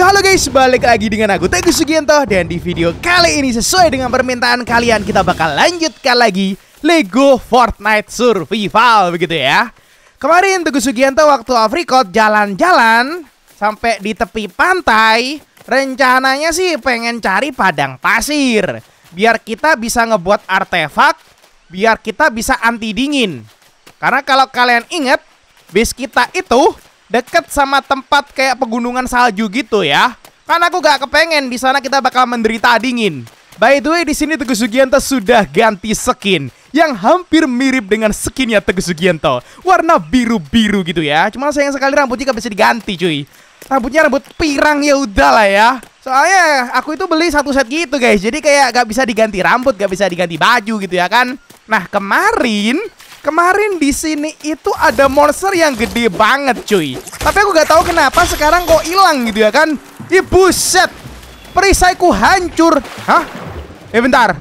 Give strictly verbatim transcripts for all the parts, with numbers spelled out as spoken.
Yo halo guys, balik lagi dengan aku Teguh Sugianto. Dan di video kali ini sesuai dengan permintaan kalian, kita bakal lanjutkan lagi Lego Fortnite Survival, begitu ya. Kemarin Teguh Sugianto waktu off record jalan-jalan sampai di tepi pantai. Rencananya sih pengen cari padang pasir, biar kita bisa ngebuat artefak, biar kita bisa anti dingin. Karena kalau kalian ingat, base kita itu deket sama tempat kayak pegunungan salju gitu ya. Kan aku gak kepengen di sana kita bakal menderita dingin. By the way, di sini Teguh Sugianto sudah ganti skin yang hampir mirip dengan skinnya Teguh Sugianto, warna biru-biru gitu ya. Cuma sayang sekali rambutnya gak bisa diganti cuy. Rambutnya rambut pirang, ya udahlah ya. Soalnya aku itu beli satu set gitu guys, jadi kayak gak bisa diganti rambut, gak bisa diganti baju gitu ya kan. Nah kemarin Kemarin di sini itu ada monster yang gede banget cuy. Tapi aku gak tahu kenapa sekarang kok hilang gitu ya kan. Ih buset, perisaiku hancur. Hah? Eh bentar,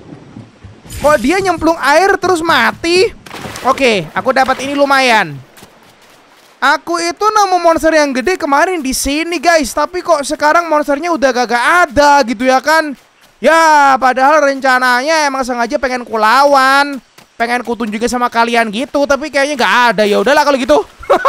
kok dia nyemplung air terus mati? Oke, aku dapat ini lumayan. Aku itu nemu monster yang gede kemarin di sini guys, tapi kok sekarang monsternya udah kagak ada gitu ya kan. Ya padahal rencananya emang sengaja pengen kulawan, pengen kutunjukin sama kalian gitu, tapi kayaknya nggak ada. Ya udahlah kalau gitu.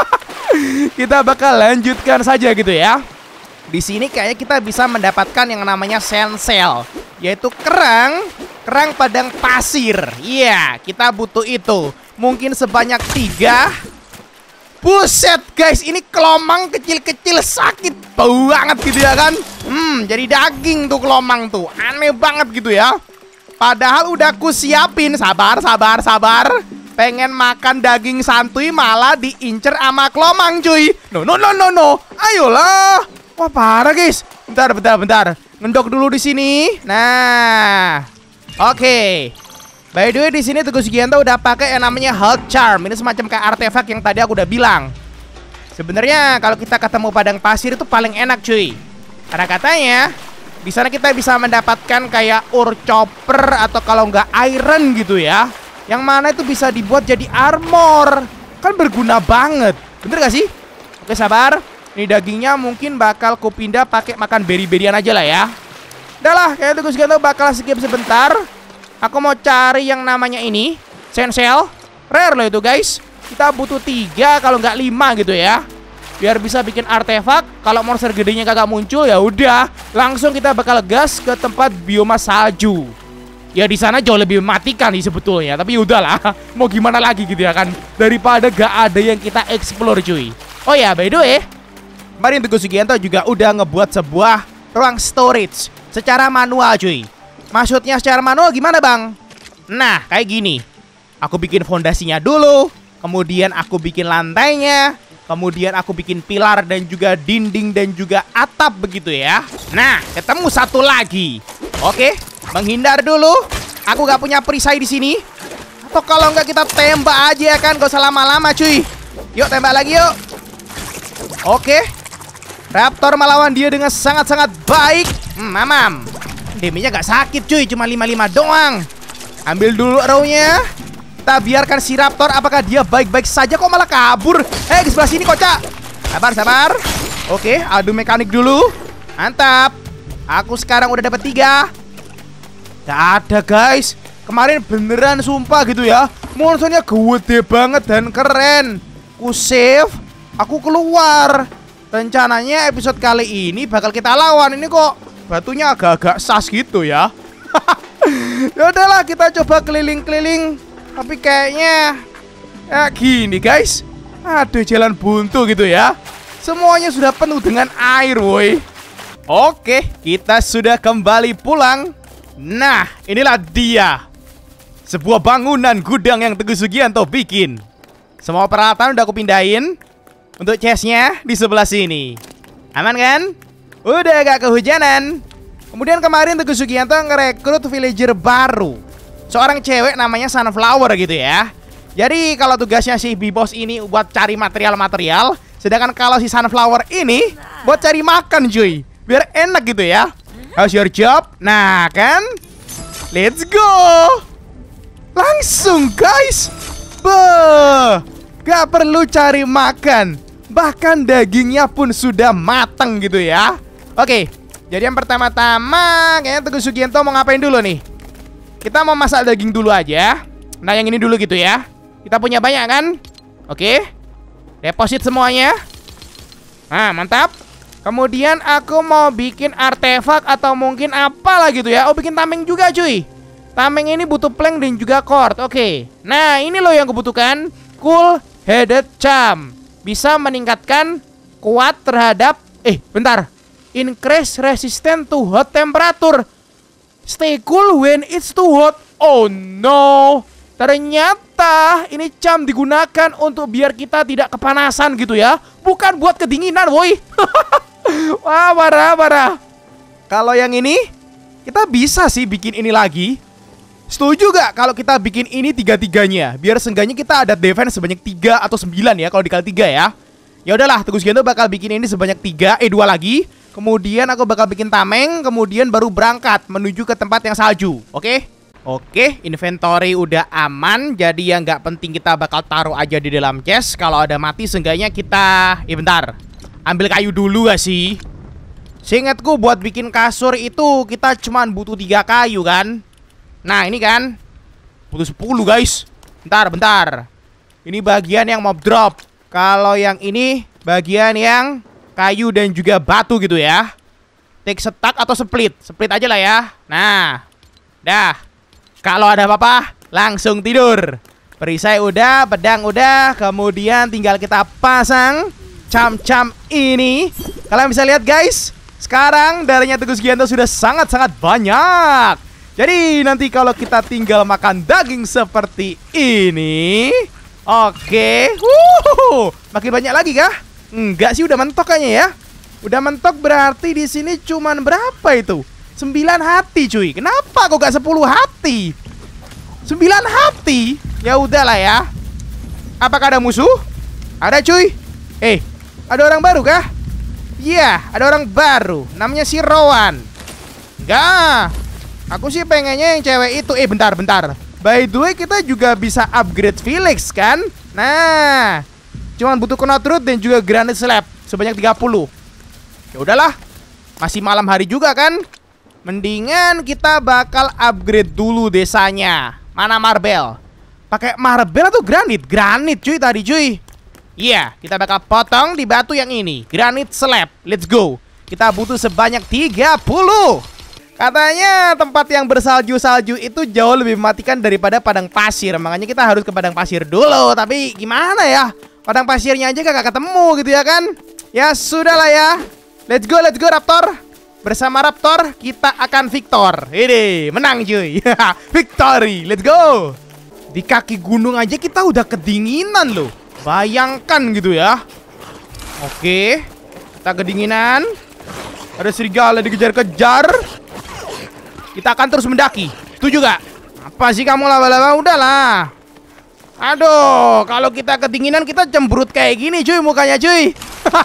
Kita bakal lanjutkan saja gitu ya. Di sini kayaknya kita bisa mendapatkan yang namanya sensel, yaitu kerang, kerang padang pasir. Iya, yeah, kita butuh itu. Mungkin sebanyak tiga. Buset guys, ini kelomang kecil-kecil sakit banget gitu ya kan. Hmm, jadi daging tuh kelomang tuh, aneh banget gitu ya. Padahal udah ku siapin, sabar, sabar, sabar. Pengen makan daging santuy malah diincer sama kelomang cuy. No, no, no, no, no. Ayolah. Wah parah guys. Bentar, bentar, bentar. Ngendok dulu di sini. Nah, oke. Okay. By the way di sini Teguh Sugianto udah pakai yang namanya Health Charm. Ini semacam kayak artefak yang tadi aku udah bilang. Sebenarnya kalau kita ketemu padang pasir itu paling enak cuy. Karena katanya di sana kita bisa mendapatkan kayak ore chopper atau kalau nggak iron gitu ya, yang mana itu bisa dibuat jadi armor. Kan berguna banget, bener gak sih? Oke sabar, ini dagingnya mungkin bakal kupindah pakai makan beri-berian aja lah ya. Udah lah, kayak Teguh Sugianto bakal skip sebentar. Aku mau cari yang namanya ini sensel, rare loh itu guys. Kita butuh tiga kalau nggak lima gitu ya, biar bisa bikin artefak. Kalau monster gedenya kagak muncul ya udah, langsung kita bakal gas ke tempat bioma salju. Ya di sana jauh lebih mematikan sih sebetulnya, tapi udahlah, mau gimana lagi gitu ya kan, daripada gak ada yang kita explore cuy. Oh ya by the way, kemarin Teguh Sugianto juga udah ngebuat sebuah ruang storage secara manual cuy. Maksudnya secara manual gimana bang? Nah kayak gini, aku bikin fondasinya dulu, kemudian aku bikin lantainya, kemudian aku bikin pilar dan juga dinding dan juga atap begitu ya. Nah, ketemu satu lagi. Oke, menghindar dulu. Aku gak punya perisai di sini. Atau kalau nggak kita tembak aja ya kan, gak usah lama-lama cuy. Yuk tembak lagi yuk. Oke, Raptor melawan dia dengan sangat-sangat baik. Hmm, mamam. Damage-nya gak sakit cuy, cuma lima puluh lima doang. Ambil dulu arrow-nya. Kita biarkan si Raptor, apakah dia baik-baik saja kok malah kabur. Eh di sebelah sini kocak. Sabar sabar. Oke, adu mekanik dulu. Mantap. Aku sekarang udah dapat tiga. Gak ada guys. Kemarin beneran sumpah gitu ya, monsternya gede banget dan keren. Ku save, aku keluar. Rencananya episode kali ini bakal kita lawan. Ini kok batunya agak-agak sas gitu ya. Ya udahlah, kita coba keliling-keliling. Tapi kayaknya ya gini guys, aduh jalan buntu gitu ya. Semuanya sudah penuh dengan air woi. Oke, kita sudah kembali pulang. Nah inilah dia, sebuah bangunan gudang yang Teguh Sugianto bikin. Semua peralatan udah aku pindahin. Untuk chestnya di sebelah sini. Aman kan? Udah gak kehujanan. Kemudian kemarin Teguh Sugianto ngerekrut villager baru, seorang cewek namanya Sunflower gitu ya. Jadi kalau tugasnya si B-Boss ini buat cari material-material, sedangkan kalau si Sunflower ini buat cari makan cuy, biar enak gitu ya. How's your job? Nah kan, let's go. Langsung guys. Beuh, gak perlu cari makan, bahkan dagingnya pun sudah matang gitu ya. Oke, jadi yang pertama-tama kayaknya Teguh Sugianto mau ngapain dulu nih? Kita mau masak daging dulu aja. Nah, yang ini dulu gitu ya. Kita punya banyak kan? Oke. Deposit semuanya. Nah, mantap. Kemudian aku mau bikin artefak atau mungkin apalah gitu ya. Oh, bikin tameng juga cuy. Tameng ini butuh plank dan juga cord. Oke. Nah, ini loh yang kubutuhkan. Cool Headed Charm. Bisa meningkatkan kuat terhadap Eh, bentar. Increase resistant to hot temperature. Stay cool when it's too hot. Oh no. Ternyata ini charm digunakan untuk biar kita tidak kepanasan gitu ya. Bukan buat kedinginan, woi. Wah, parah, parah. Kalau yang ini, kita bisa sih bikin ini lagi. Setuju gak kalau kita bikin ini tiga-tiganya? Biar seenggaknya kita ada defense sebanyak tiga atau sembilan ya, kalau dikali tiga ya. Ya udahlah, Teguh Sugianto bakal bikin ini sebanyak tiga, eh dua lagi. Kemudian aku bakal bikin tameng, kemudian baru berangkat menuju ke tempat yang salju. Oke? Oke, inventory udah aman. Jadi yang nggak penting kita bakal taruh aja di dalam chest. Kalau ada mati seenggaknya kita... Eh bentar, ambil kayu dulu gak sih? Seingatku buat bikin kasur itu kita cuman butuh tiga kayu kan? Nah ini kan butuh sepuluh guys. Bentar, bentar. Ini bagian yang mob drop. Kalau yang ini bagian yang kayu dan juga batu gitu ya. Take stack atau split. Split aja lah ya. Nah, dah. Kalau ada apa-apa langsung tidur. Perisai udah, pedang udah. Kemudian tinggal kita pasang cam-cam ini. Kalian bisa lihat guys, sekarang darahnya Teguh Sugianto sudah sangat-sangat banyak. Jadi nanti kalau kita tinggal makan daging seperti ini, oke, wuh, makin banyak lagi kah? Enggak sih, udah mentok kayaknya ya. Udah mentok berarti di sini cuman berapa itu? Sembilan hati cuy. Kenapa kok gak sepuluh hati? Sembilan hati? Ya udahlah ya. Apakah ada musuh? Ada cuy. Eh, ada orang baru kah? Iya, ada orang baru. Namanya si Rowan. Enggak. Aku sih pengennya yang cewek itu. Eh bentar, bentar. By the way kita juga bisa upgrade Felix kan? Nah, cuman butuh knot root dan juga granite slab sebanyak tiga puluh. Ya udahlah. Masih malam hari juga kan? Mendingan kita bakal upgrade dulu desanya. Mana marble? Pakai marble atau granit? Granit cuy tadi cuy. Iya, yeah, kita bakal potong di batu yang ini. Granite slab. Let's go. Kita butuh sebanyak tiga puluh. Katanya tempat yang bersalju-salju itu jauh lebih mematikan daripada padang pasir. Makanya kita harus ke padang pasir dulu. Tapi gimana ya? Padang pasirnya aja gak ketemu gitu ya kan? Ya sudahlah ya. Let's go, let's go Raptor. Bersama Raptor kita akan victor. Ini menang cuy. Victory, let's go. Di kaki gunung aja kita udah kedinginan loh. Bayangkan gitu ya. Oke, kita kedinginan. Ada serigala dikejar-kejar. Kita akan terus mendaki. Setuju gak? Apa sih kamu laba-laba? Udahlah. Aduh, kalau kita kedinginan kita cemberut kayak gini cuy mukanya cuy.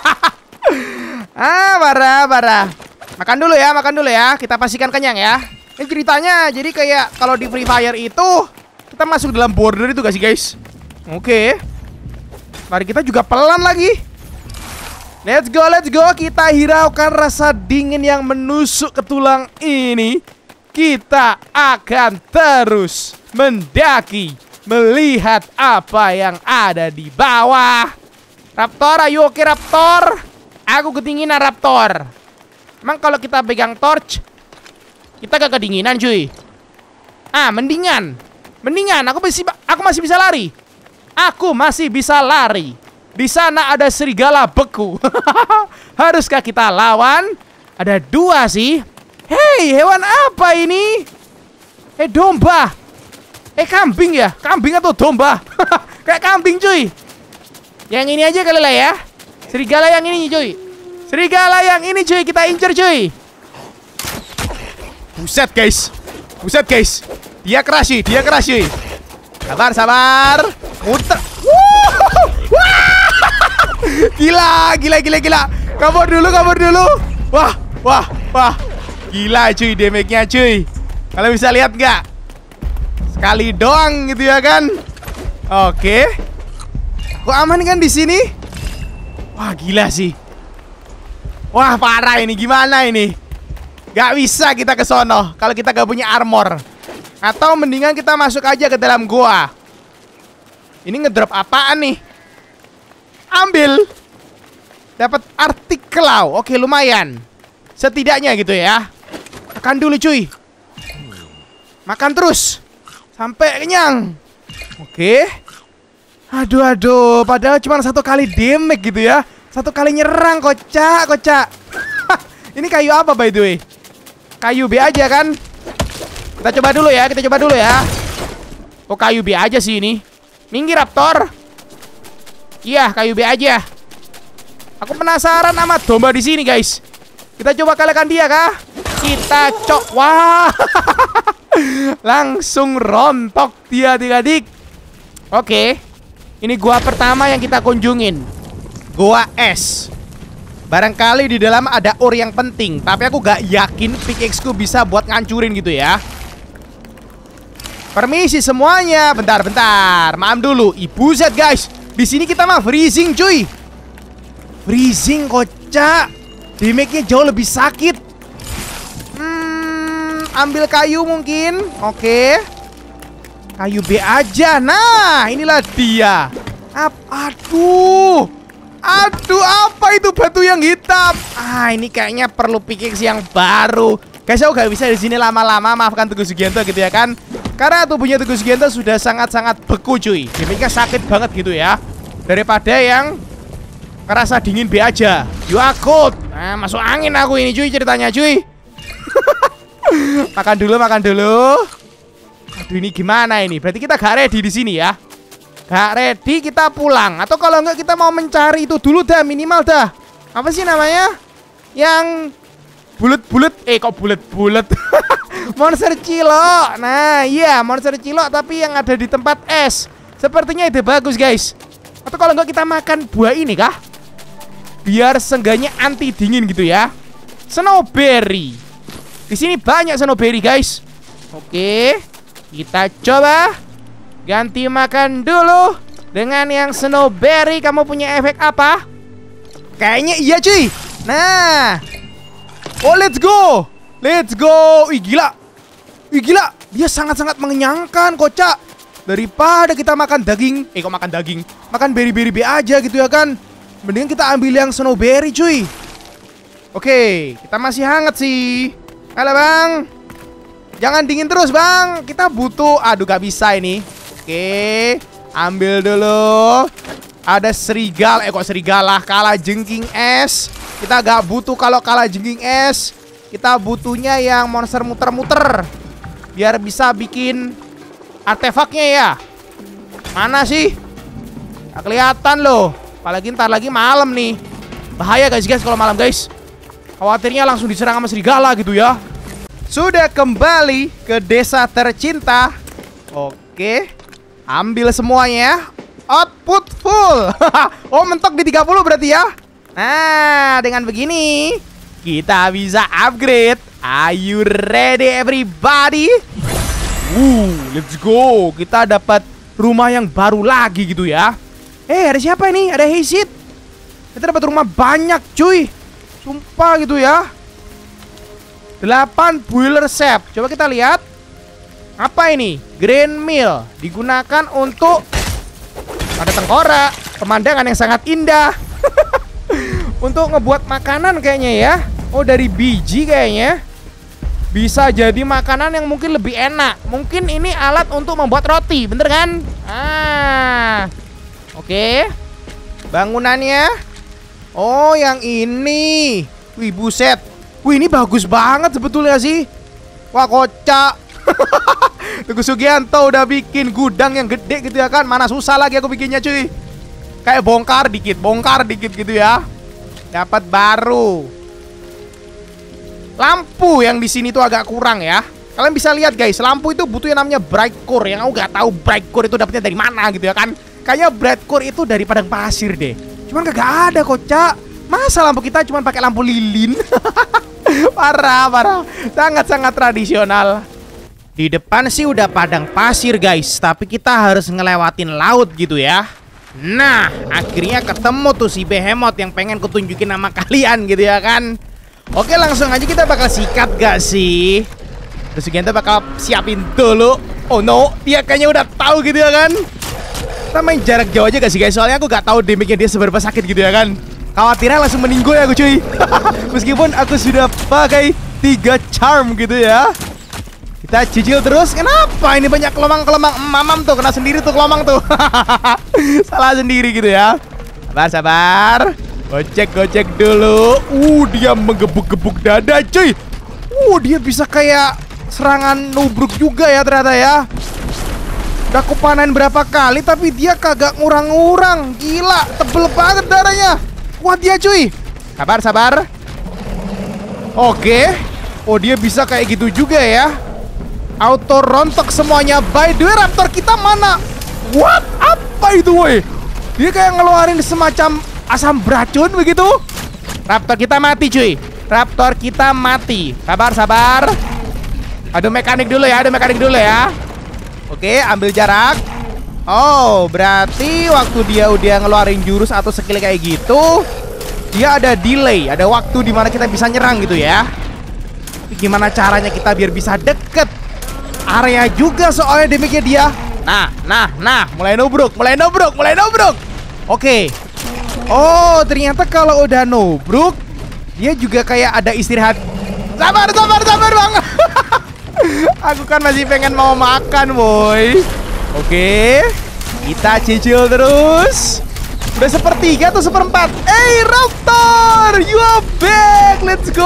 Ah, parah, parah. Makan dulu ya, makan dulu ya. Kita pastikan kenyang ya. Ini ceritanya, jadi kayak kalau di Free Fire itu kita masuk dalam border itu gak sih guys? Oke. Mari kita juga pelan lagi. Let's go, let's go. Kita hiraukan rasa dingin yang menusuk ke tulang ini. Kita akan terus mendaki, melihat apa yang ada di bawah. Raptor, ayo oke Raptor. Aku kedinginan Raptor. Emang kalau kita pegang torch kita gak kedinginan cuy? Ah, mendingan. Mendingan, aku masih aku masih bisa lari. Aku masih bisa lari. Di sana ada serigala beku. Haruskah kita lawan? Ada dua sih. Hei, hewan apa ini? Eh, domba. Eh, kambing ya? Kambing atau domba? Kayak kambing cuy. Yang ini aja kali lah ya. Serigala yang ini cuy. Serigala yang ini cuy, kita incer cuy. Buset guys. Buset guys. Dia keras cuy, dia keras cuy. Sabar, sabar. Muter. Gila, gila, gila, gila. Kabur dulu, kabur dulu. Wah, wah, wah. Gila cuy, damage-nya cuy. Kalian bisa lihat nggak? Sekali doang gitu ya kan? Oke. Kok aman kan di sini? Wah, gila sih. Wah, parah ini. Gimana ini? Gak bisa kita ke sono kalau kita gak punya armor. Atau mendingan kita masuk aja ke dalam gua. Ini ngedrop apaan nih? Ambil. Dapat artikel. Oke, lumayan. Setidaknya gitu ya. Makan dulu cuy. Makan terus sampai kenyang. Oke. Aduh aduh, padahal cuma satu kali damage gitu ya. Satu kali nyerang, kocak, kocak. Ini kayu apa by the way? Kayu B aja kan? Kita coba dulu ya, kita coba dulu ya. Oh, kayu B aja sih ini. Minggir Raptor. Iya, kayu B aja. Aku penasaran sama domba di sini, guys. Kita coba kalahkan dia kah? Kita cok. Wah. Langsung rontok dia, adik-adik. Oke. Ini gua pertama yang kita kunjungin. Gua S. Barangkali di dalam ada ore yang penting, tapi aku gak yakin pickaxe-ku bisa buat ngancurin gitu ya. Permisi semuanya. Bentar, bentar. Maaf dulu. Ibu set, guys. Di sini kita mah freezing, cuy. Freezing, kocak. Damage-nya jauh lebih sakit. Hmm, ambil kayu mungkin. Oke. Kayu B aja. Nah, inilah dia. Ap Aduh. Aduh, apa itu batu yang hitam? Ah, ini kayaknya perlu pickaxe yang baru. Guys, aku gak bisa di sini lama-lama. Maafkan Teguh Sugianto gitu ya kan. Karena tubuhnya Teguh Sugianto sudah sangat-sangat beku, cuy. Damage-nya sakit banget gitu ya. Daripada yang kerasa dingin B aja. You are cold. Nah, masuk angin aku ini, cuy, ceritanya, cuy. Makan dulu, makan dulu. Aduh, ini gimana ini? Berarti kita gak ready di sini ya. Gak ready, kita pulang. Atau kalau enggak kita mau mencari itu dulu dah, minimal dah. Apa sih namanya? Yang bulet-bulet. Eh, kok bulet-bulet? Monster cilok. Nah, iya, monster cilok tapi yang ada di tempat es. Sepertinya itu bagus, guys. Atau kalau enggak kita makan buah ini kah? Biar seenggaknya anti dingin gitu ya. Snowberry. Di sini banyak snowberry, guys. Oke. Kita coba ganti makan dulu dengan yang snowberry. Kamu punya efek apa? Kayaknya iya, cuy. Nah. Oh, let's go. Let's go. Ih, gila. Ih, gila. Dia sangat-sangat mengenyangkan, kocak. Daripada kita makan daging. Eh, kok makan daging? Makan berry-berry B aja gitu ya kan. Mending kita ambil yang snowberry, cuy. Oke, kita masih hangat sih. Halo, Bang. Jangan dingin terus, Bang. Kita butuh. Aduh, gak bisa ini. Oke, ambil dulu. Ada serigala. Eh, kok serigala? Kala jengking es. Kita gak butuh kalau kala jengking es. Kita butuhnya yang monster muter-muter. Biar bisa bikin artefaknya ya. Mana sih? Gak kelihatan loh. Apalagi ntar lagi malam nih. Bahaya guys, guys kalau malam, guys. Khawatirnya langsung diserang sama serigala gitu ya. Sudah kembali ke desa tercinta. Oke. Ambil semuanya. Output full. Oh, mentok di tiga puluh berarti ya. Nah, dengan begini kita bisa upgrade. Are you ready everybody? Uh, let's go. Kita dapat rumah yang baru lagi gitu ya. Eh, ada siapa ini? Ada Heisit. Kita dapat rumah banyak, cuy. Sumpah gitu ya. delapan boiler shaft. Coba kita lihat. Apa ini? Grain mill. Digunakan untuk ada tengkorak. Pemandangan yang sangat indah. Untuk ngebuat makanan kayaknya ya. Oh, dari biji kayaknya. Bisa jadi makanan yang mungkin lebih enak. Mungkin ini alat untuk membuat roti, bener kan? Ah, oke. Bangunannya. Oh, yang ini. Wih, buset. Wih, ini bagus banget sebetulnya sih. Wah, kocak. Teguh Sugianto udah bikin gudang yang gede gitu ya kan. Mana susah lagi aku bikinnya, cuy. Kayak bongkar dikit, bongkar dikit gitu ya. Dapat baru. Lampu yang di sini tuh agak kurang ya. Kalian bisa lihat guys, lampu itu butuh yang namanya bright core. Yang aku gak tahu bright core itu dapetnya dari mana gitu ya kan. Kayaknya bright core itu dari padang pasir deh. Cuman kagak ada, kocak. Masa lampu kita cuma pakai lampu lilin? Parah, parah. Sangat-sangat tradisional. Di depan sih udah padang pasir guys, tapi kita harus ngelewatin laut gitu ya. Nah, akhirnya ketemu tuh si Behemoth yang pengen kutunjukin nama kalian gitu ya kan. Oke, langsung aja kita bakal sikat gak sih? Terus kita bakal siapin dulu. Oh no, dia kayaknya udah tahu gitu ya kan. Kita main jarak jauh aja gak sih guys? Soalnya aku gak tahu damage-nya dia seberapa sakit gitu ya kan. Khawatirnya langsung meninggal ya aku cuy. Meskipun aku sudah pakai tiga charm gitu ya. Kita cicil terus. Kenapa ini banyak kelomang-kelomang? Mamam tuh kena sendiri tuh kelomang tuh. Salah sendiri gitu ya. Sabar, sabar. Gocek-gocek dulu. Uh, dia menggebuk-gebuk dada cuy. Uh, dia bisa kayak serangan nubruk juga ya ternyata ya. Udah aku panen berapa kali tapi dia kagak ngurang-ngurang. Gila, tebel banget darahnya. Kuat dia cuy. Sabar, sabar. Oke. Oh, dia bisa kayak gitu juga ya. Auto rontok semuanya. By the way, raptor kita mana? What? Apa itu woi? Dia kayak ngeluarin semacam asam beracun begitu. Raptor kita mati cuy. Raptor kita mati. Sabar, sabar. Aduh mekanik dulu ya, aduh mekanik dulu ya. Oke, ambil jarak. Oh, berarti waktu dia udah ngeluarin jurus atau skill kayak gitu, dia ada delay, ada waktu dimana kita bisa nyerang gitu ya. Tapi gimana caranya kita biar bisa deket area juga soalnya damage-nya dia. Nah, nah, nah, mulai nubruk, mulai nubruk, mulai nubruk. Oke. Oh, ternyata kalau udah nubruk, dia juga kayak ada istirahat. Sabar, sabar, sabar bang. Aku kan masih pengen mau makan, boy. Oke, kita cicil terus. Udah sepertiga atau seperempat. Hey, Raptor, you are back. Let's go.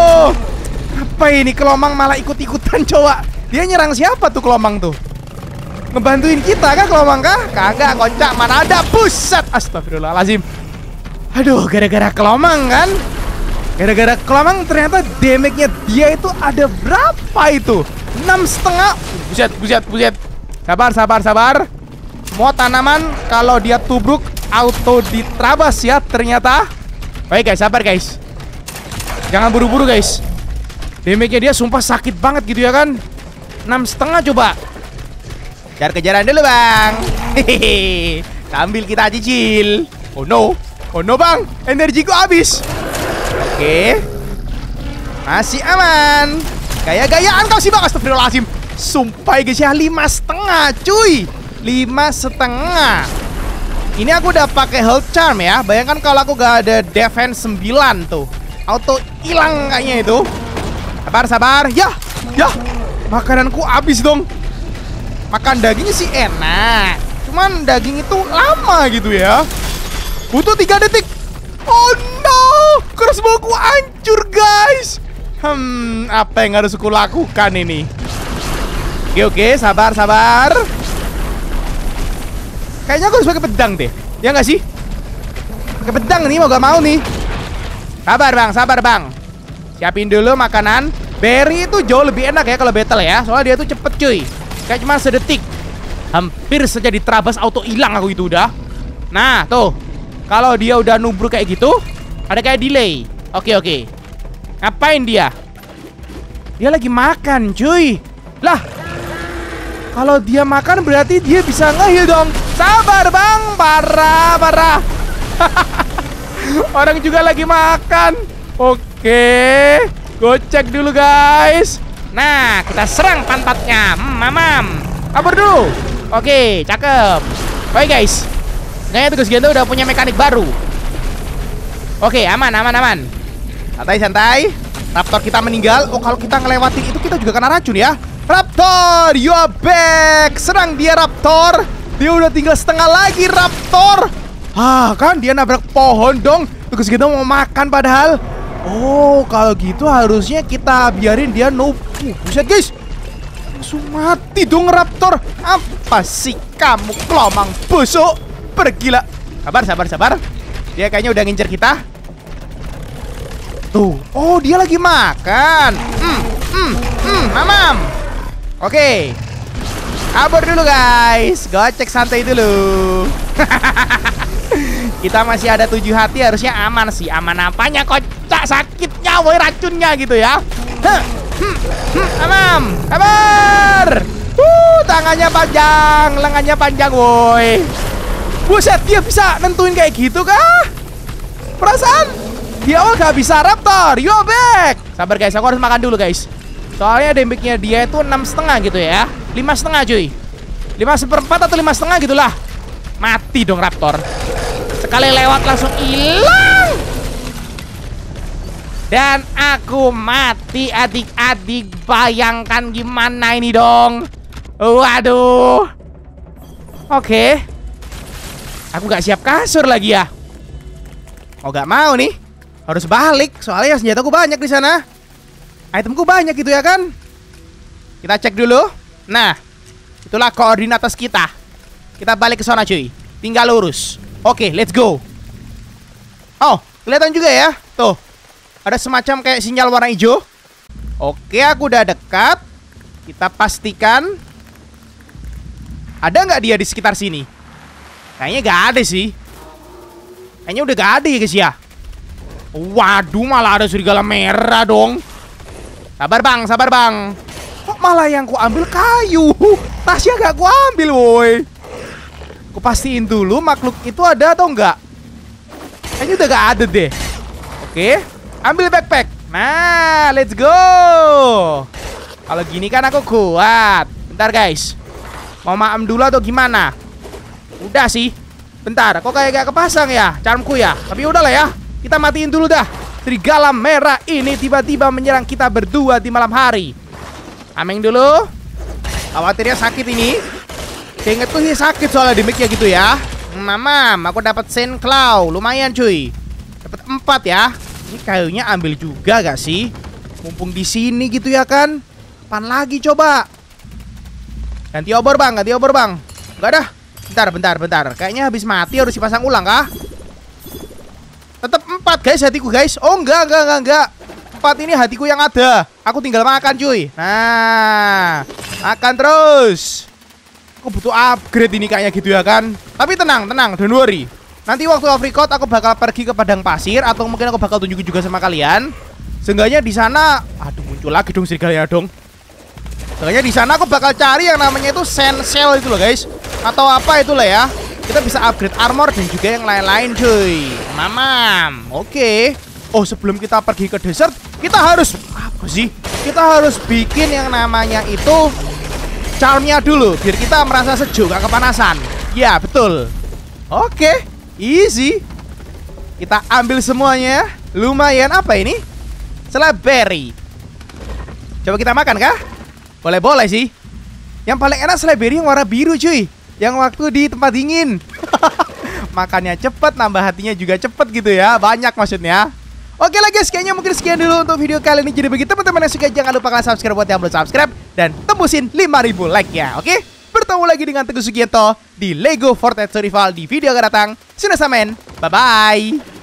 Apa ini kelomang malah ikut-ikutan coba. Dia nyerang siapa tuh kelomang tuh? Ngebantuin kita kan kelomang kah? Kagak, kocak, mana ada. Buset, astagfirullahaladzim. Aduh, gara-gara kelomang kan. Gara-gara kelomang ternyata damage-nya dia itu ada berapa itu? Enam setengah. Buset, buset, buset. Sabar, sabar, sabar. Semua tanaman kalau dia tubruk auto diterabas ya ternyata. Baik guys, sabar guys. Jangan buru-buru guys. Damage-nya dia sumpah sakit banget gitu ya kan. Enam setengah coba. Kejar-kejaran dulu bang. Hehehe. Sambil kita cicil. Oh no, oh no bang, energiku habis. Oke, masih aman. Gaya-gayaan kau sih bang. Astagfirullahaladzim. Sumpah guys ya, lima setengah cuy. Lima setengah. Ini aku udah pakai health charm ya. Bayangkan kalau aku gak ada defense sembilan tuh, auto hilang kayaknya itu. Sabar, sabar. Ya, ya. Makananku habis dong. Makan dagingnya sih enak, cuman daging itu lama gitu ya. Butuh tiga detik. Oh no, crossbowku hancur guys. Hmm, apa yang harus aku lakukan ini? Oke, oke, sabar, sabar. Kayaknya aku harus pakai pedang deh. Ya nggak sih? Pakai pedang nih, mau gak mau nih. Sabar bang, sabar bang. Siapin dulu makanan. Berry itu jauh lebih enak ya kalau battle ya. Soalnya dia tuh cepet cuy. Kayak cuma sedetik. Hampir saja diterabas auto hilang aku itu udah. Nah, tuh. Kalau dia udah nubruk kayak gitu, ada kayak delay. Oke, oke. Ngapain dia? Dia lagi makan cuy. Lah, kalau dia makan berarti dia bisa nge-heal dong. Sabar bang, parah, parah. Orang juga lagi makan. Oke, gocek dulu guys. Nah, kita serang pantatnya. Hmm, mamam. Kabur dulu. Oke, cakep. Baik guys. Kayaknya tugas Gento udah punya mekanik baru. Oke, aman, aman, aman. Santai-santai. Raptor kita meninggal. Oh, kalau kita ngelewatin itu kita juga kena racun ya. Raptor, you are back. Serang dia Raptor. Dia udah tinggal setengah lagi Raptor. Ah, kan dia nabrak pohon dong. Tugas Gento mau makan padahal. Oh, kalau gitu harusnya kita biarin dia noob. Uh, buset guys. Langsung mati dong Raptor. Apa sih kamu kelomang busuk? Pergilah. Sabar, sabar, sabar. Dia kayaknya udah ngincer kita. Tuh. Oh, dia lagi makan. Hmm, hmm, hmm, mamam. Oke. Kabur dulu guys. Gocek santai dulu. Kita masih ada tujuh hati, harusnya aman sih. Aman apanya? Kocak sakitnya, woi racunnya gitu ya. Hmm, hmm, hmm, mamam. Kabar. Uh, tangannya panjang, lengannya panjang, woi. Buset, dia bisa nentuin kayak gitu kah? Perasaan di awal gak bisa Raptor. Yo back. Sabar guys, aku harus makan dulu guys. Soalnya damage-nya dia itu enam setengah gitu ya. Lima setengah cuy. Lima seperempat atau lima setengah gitulah. Mati dong Raptor. Sekali lewat langsung hilang. Dan aku mati adik-adik. Bayangkan gimana ini dong. Waduh. Oke. Aku gak siap kasur lagi ya. Oh gak mau nih. Harus balik. Soalnya senjataku banyak di sana. Itemku banyak gitu ya kan. Kita cek dulu. Nah, itulah koordinat atas kita. Kita balik ke sana cuy. Tinggal lurus. Oke, let's go. Oh, kelihatan juga ya. Tuh, ada semacam kayak sinyal warna hijau. Oke, aku udah dekat. Kita pastikan. Ada nggak dia di sekitar sini? Kayaknya nggak ada sih. Kayaknya udah nggak ada ya guys ya. Waduh, malah ada serigala merah dong. Sabar bang, sabar bang. Kok malah yang ku ambil kayu? Tasnya gak ku ambil woi. Ku pastiin dulu makhluk itu ada atau enggak. Kayaknya udah gak ada deh. Oke, ambil backpack. Nah, let's go. Kalau gini kan aku kuat. Bentar guys, mau maem dulu atau gimana? Udah sih. Bentar, kok kayak gak kepasang ya charmku ya. Tapi udahlah ya, kita matiin dulu dah. Serigala merah ini tiba-tiba menyerang kita berdua di malam hari. Ameng dulu. Khawatirnya sakit ini. Keinget tuh sih sakit soalnya damage-nya gitu ya. Mamam, aku dapat Saint Claw. Lumayan cuy. Dapat empat ya. Ini kayunya ambil juga gak sih? Mumpung di sini gitu ya kan. Apaan lagi coba? Ganti obor bang, ganti obor bang. Enggak dah. Bentar, bentar, bentar. Kayaknya habis mati harus dipasang ulang kah? Tetap empat guys hatiku guys. Oh enggak, enggak, enggak, enggak. Empat ini hatiku yang ada. Aku tinggal makan cuy. Nah, makan terus. Aku butuh upgrade ini kayaknya gitu ya kan. Tapi tenang, tenang, don't worry. Nanti waktu off record aku bakal pergi ke padang pasir. Atau mungkin aku bakal tunjukin juga sama kalian. Seenggaknya di sana. Aduh, muncul lagi dong serigalanya dong. Seenggaknya di sana aku bakal cari yang namanya itu Sand Shell itu loh guys. Atau apa itulah ya. Kita bisa upgrade armor dan juga yang lain-lain cuy. Mamam. Oke. Oh sebelum kita pergi ke desert, kita harus apa sih? Kita harus bikin yang namanya itu charmnya dulu, biar kita merasa sejuk, gak kepanasan. Ya betul. Oke, easy. Kita ambil semuanya. Lumayan apa ini? Strawberry. Coba kita makan kah? Boleh-boleh sih. Yang paling enak strawberry yang warna biru cuy. Yang waktu di tempat dingin. Makannya cepet, nambah hatinya juga cepet gitu ya. Banyak maksudnya. Oke lah guys, kayaknya mungkin sekian dulu untuk video kali ini. Jadi bagi teman-teman yang suka, jangan lupa kalian subscribe buat yang belum subscribe. Dan tembusin lima ribu like ya, oke? Bertemu lagi dengan Teguh Sugianto di Lego Fortnite Survival di video akan datang. Sudah samen, bye-bye.